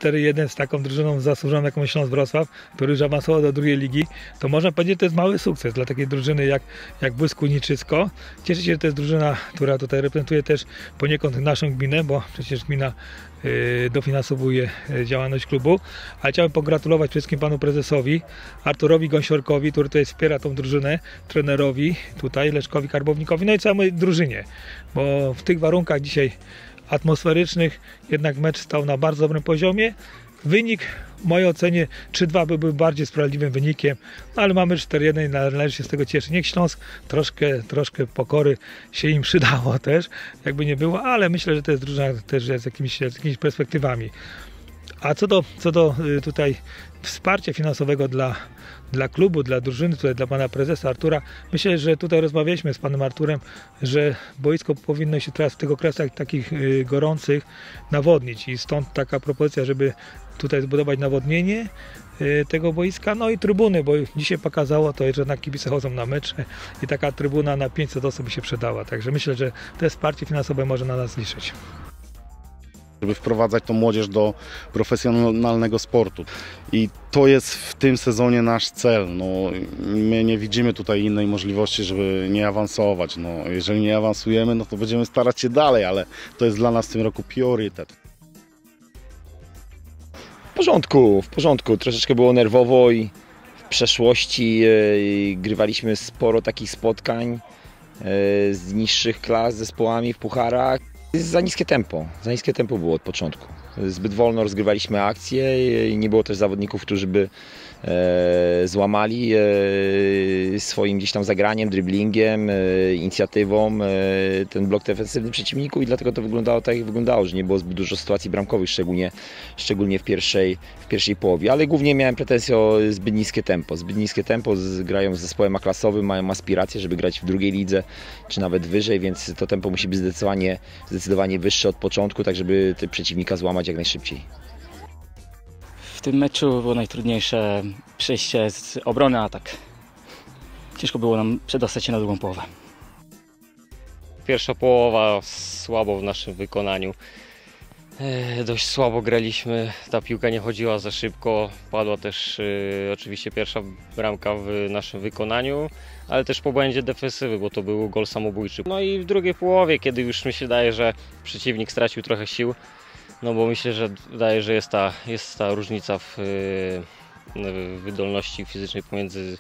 4-1 z taką drużyną zasłużoną jaką Śląsk Wrocław, który już awansował do drugiej ligi, to można powiedzieć, że to jest mały sukces dla takiej drużyny jak Błysku Niczycko. Cieszę się, że to jest drużyna, która tutaj reprezentuje też poniekąd naszą gminę, bo przecież gmina dofinansowuje działalność klubu, ale chciałbym pogratulować wszystkim panu prezesowi, Arturowi Gąsiorkowi, który tutaj wspiera tą drużynę, trenerowi tutaj, Leszkowi Karbownikowi, no i całej drużynie, bo w tych warunkach dzisiaj atmosferycznych jednak mecz stał na bardzo dobrym poziomie. Wynik w mojej ocenie 3-2 byłby bardziej sprawiedliwym wynikiem, no ale mamy 4-1 i należy się z tego cieszyć. Niech Śląsk troszkę pokory się im przydało też, jakby nie było, ale myślę, że to jest drużyna też z jakimiś perspektywami. A co do tutaj wsparcia finansowego dla klubu, dla drużyny, tutaj dla pana prezesa Artura, myślę, że tutaj rozmawialiśmy z panem Arturem, że boisko powinno się teraz w tych okresach takich gorących nawodnić i stąd taka propozycja, żeby tutaj zbudować nawodnienie tego boiska, no i trybuny, bo dzisiaj pokazało to, że jednak kibice chodzą na mecze i taka trybuna na 500 osób by się przydała, także myślę, że to wsparcie finansowe może na nas liczyć. Żeby wprowadzać tą młodzież do profesjonalnego sportu. I to jest w tym sezonie nasz cel. No, my nie widzimy tutaj innej możliwości, żeby nie awansować. No, jeżeli nie awansujemy, no to będziemy starać się dalej, ale to jest dla nas w tym roku priorytet. W porządku. Troszeczkę było nerwowo i w przeszłości grywaliśmy sporo takich spotkań z niższych klas z zespołami w pucharach. Za niskie tempo było od początku. Zbyt wolno rozgrywaliśmy akcje i nie było też zawodników, którzy by złamali swoim gdzieś tam zagraniem, driblingiem, inicjatywą ten blok defensywny przeciwniku i dlatego to wyglądało tak, jak wyglądało, że nie było zbyt dużo sytuacji bramkowych, szczególnie w pierwszej połowie. Ale głównie miałem pretensje o zbyt niskie tempo. Grają z zespołem A-klasowym, mają aspiracje, żeby grać w drugiej lidze, czy nawet wyżej, więc to tempo musi być zdecydowanie wyższe od początku, tak żeby przeciwnika złamać jak najszybciej. W tym meczu było najtrudniejsze przejście z obrony na atak. Ciężko było nam przedostać się na drugą połowę. Pierwsza połowa słabo w naszym wykonaniu. Dość słabo graliśmy, ta piłka nie chodziła za szybko. Padła też oczywiście pierwsza bramka w naszym wykonaniu, ale też po błędzie defensywy, bo to był gol samobójczy. No i w drugiej połowie, kiedy już mi się wydaje, że przeciwnik stracił trochę sił, no bo myślę, że wydaje, że jest ta różnica w wydolności fizycznej pomiędzy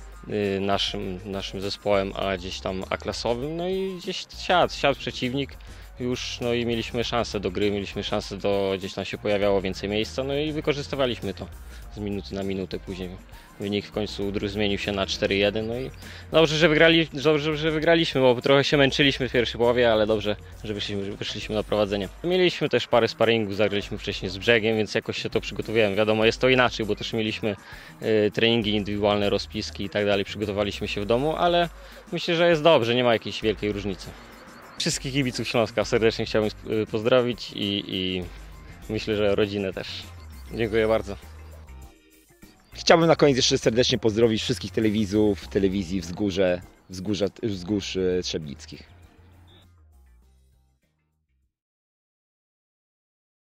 naszym zespołem a gdzieś tam A-klasowym, no i gdzieś siadł przeciwnik już, no i mieliśmy szansę do gry, gdzieś tam się pojawiało więcej miejsca, no i wykorzystywaliśmy to z minuty na minutę później. Wynik w końcu zmienił się na 4-1, no i dobrze, że wygraliśmy, bo trochę się męczyliśmy w pierwszej połowie, ale dobrze, że wyszliśmy na prowadzenie. Mieliśmy też parę sparingów, zagraliśmy wcześniej z Brzegiem, więc jakoś się to przygotowałem. Wiadomo, jest to inaczej, bo też mieliśmy treningi indywidualne, rozpiski i tak dalej, przygotowaliśmy się w domu, ale myślę, że jest dobrze, nie ma jakiejś wielkiej różnicy. Wszystkich kibiców Śląska serdecznie chciałbym pozdrowić i myślę, że rodzinę też. Dziękuję bardzo. Chciałbym na koniec jeszcze serdecznie pozdrowić wszystkich telewidzów, telewizji Wzgórz Trzebnickich.